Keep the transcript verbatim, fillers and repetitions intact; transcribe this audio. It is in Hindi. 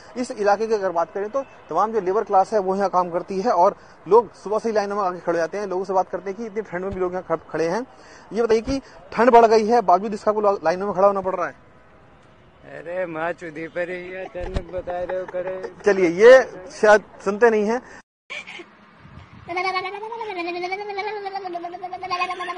इस इलाके की अगर बात करें तो तमाम जो लेबर क्लास है वो यहाँ काम करती है और लोग सुबह से ही लाइनों में आगे खड़े जाते हैं। लोगों से बात करते हैं कि इतनी ठंड में भी लोग यहाँ खड़े हैं। ये बताइए कि ठंड बढ़ गई है, बावजूद इसका को लाइनों में खड़ा होना पड़ रहा है। अरे माँ चुदी पर ही है, चल बता रहे हो करे। चलिए, ये शायद सुनते नहीं है।